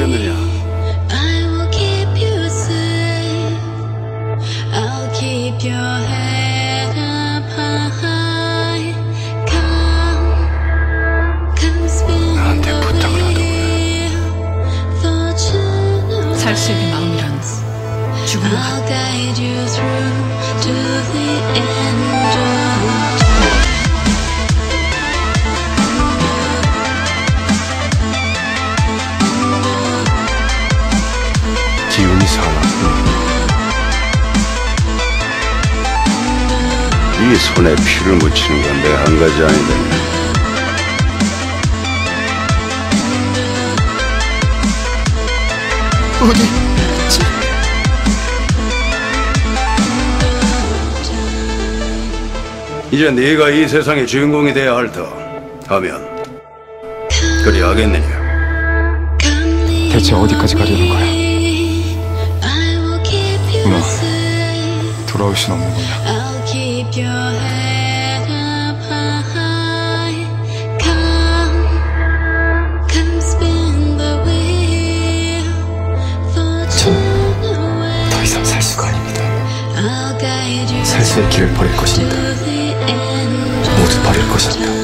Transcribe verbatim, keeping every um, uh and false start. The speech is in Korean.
하겠느냐? 나한테 부탁을 하더구나. 살 수 있는 마음이란 죽음과 같다. 기운이 살았군. 이 손에 피를 묻히는 건 내 한 가지 아니더냐. 어디 있지? 이제 네가 이 세상의 주인공이 돼야 할 터 하면 그리 하겠느냐? 대체 어디까지 가려는 거야? 누나, 돌아올 순 없는 거냐? 전 더 이상 살 수가 아닙니다. 살 수의 길을 버릴 것입니다. 모두 버릴 것입니다.